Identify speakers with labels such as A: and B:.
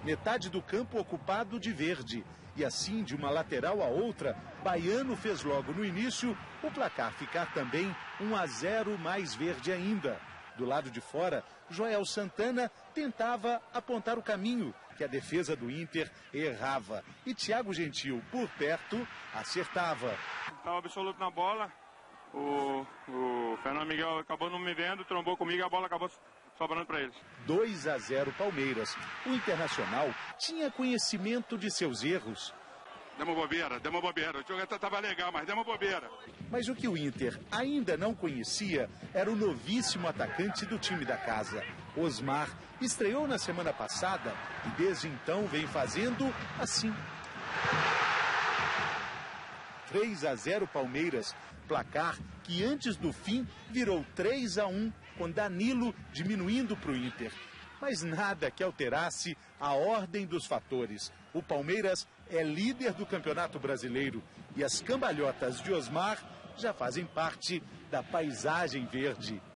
A: metade do campo ocupado de verde. E assim, de uma lateral a outra, Baiano fez logo no início o placar ficar também 1-0 mais verde ainda. Do lado de fora, Joel Santana tentava apontar o caminho, que a defesa do Inter errava. E Thiago Gentil, por perto, acertava.
B: Estava absoluto na bola, o Fernando Miguel acabou não me vendo, trombou comigo e a bola acabou sobrando para eles.
A: 2-0 Palmeiras. O Internacional tinha conhecimento de seus erros.
B: Demos bobeira. O jogo estava legal, mas demos bobeira.
A: Mas o que o Inter ainda não conhecia era o novíssimo atacante do time da casa. Osmar estreou na semana passada e desde então vem fazendo assim. 3-0 Palmeiras, placar que antes do fim virou 3-1, com Danilo diminuindo para o Inter. Mas nada que alterasse a ordem dos fatores. O Palmeiras é líder do Campeonato Brasileiro e as cambalhotas de Osmar já fazem parte da paisagem verde.